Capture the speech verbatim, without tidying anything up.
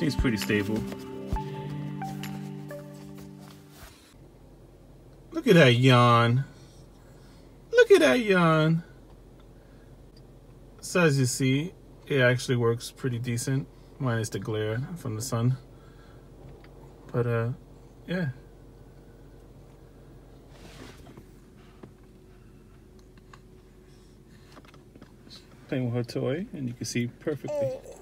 seems pretty stable. Look at that yawn. Look at that yawn. So as you see, it actually works pretty decent, minus the glare from the sun. But uh, yeah. Playing with her toy, and you can see perfectly.